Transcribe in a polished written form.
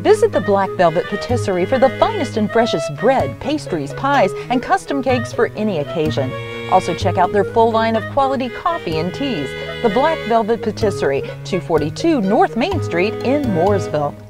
Visit the Black Velvet Patisserie for the finest and freshest bread, pastries, pies, and custom cakes for any occasion. Also check out their full line of quality coffee and teas. The Black Velvet Patisserie, 242 North Main Street in Mooresville.